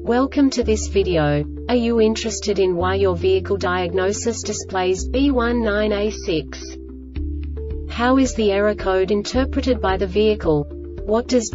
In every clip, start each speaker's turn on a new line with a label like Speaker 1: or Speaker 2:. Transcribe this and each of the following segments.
Speaker 1: Welcome to this video. Are you interested in why your vehicle diagnosis displays B19A6? How is the error code interpreted by the vehicle? What does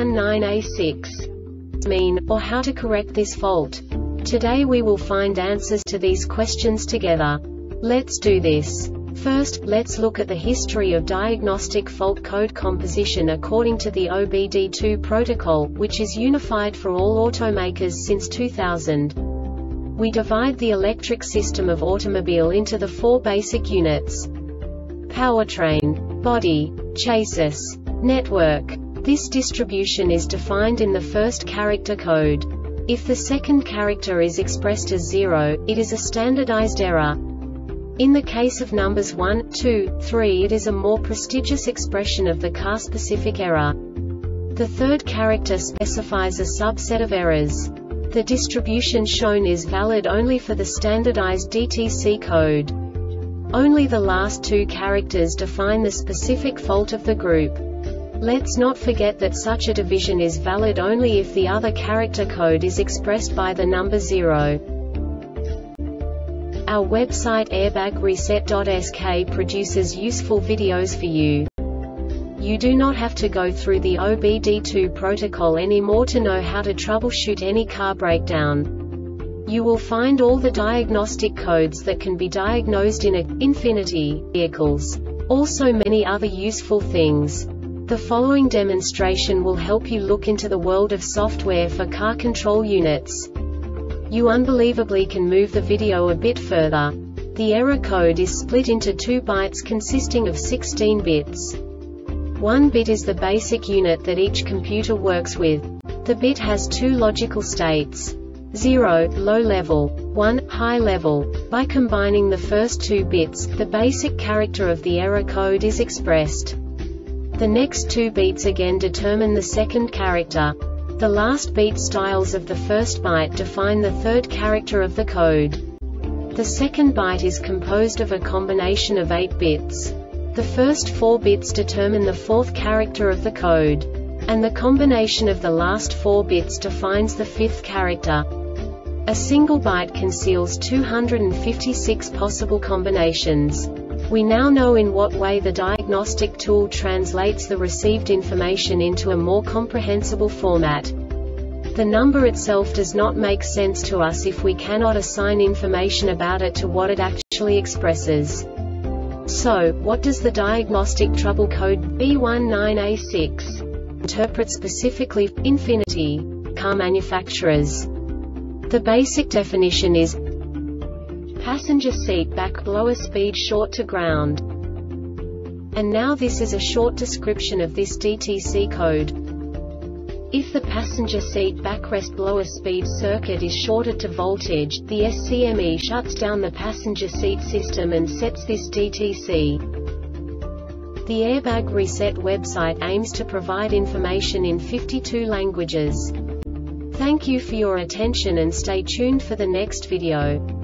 Speaker 1: B19A6 mean, or how to correct this fault? Today we will find answers to these questions together. Let's do this. First, let's look at the history of diagnostic fault code composition according to the OBD2 protocol, which is unified for all automakers since 2000. We divide the electric system of automobile into the four basic units: powertrain, body, chassis, network. This distribution is defined in the first character code. If the second character is expressed as 0, it is a standardized error. In the case of numbers 1, 2, 3, it is a more prestigious expression of the car-specific error. The third character specifies a subset of errors. The distribution shown is valid only for the standardized DTC code. Only the last two characters define the specific fault of the group. Let's not forget that such a division is valid only if the other character code is expressed by the number 0. Our website airbagreset.sk produces useful videos for you. You do not have to go through the OBD2 protocol anymore to know how to troubleshoot any car breakdown. You will find all the diagnostic codes that can be diagnosed in Infiniti vehicles. Also many other useful things. The following demonstration will help you look into the world of software for car control units. You unbelievably can move the video a bit further. The error code is split into 2 bytes consisting of 16 bits. 1 bit is the basic unit that each computer works with. The bit has 2 logical states: 0, low level, 1, high level. By combining the first 2 bits, the basic character of the error code is expressed. The next 2 beats again determine the second character. The last beat styles of the first byte define the third character of the code. The second byte is composed of a combination of 8 bits. The first 4 bits determine the fourth character of the code. And the combination of the last 4 bits defines the fifth character. A single byte conceals 256 possible combinations. We now know in what way the diagnostic tool translates the received information into a more comprehensible format. The number itself does not make sense to us if we cannot assign information about it to what it actually expresses. So, what does the diagnostic trouble code B19A6 interpret specifically for Infiniti car manufacturers? The basic definition is passenger seat back blower speed short to ground. And now this is a short description of this DTC code. If the passenger seat backrest blower speed circuit is shorted to voltage, the SCME shuts down the passenger seat system and sets this DTC. The Airbag Reset website aims to provide information in 52 languages. Thank you for your attention and stay tuned for the next video.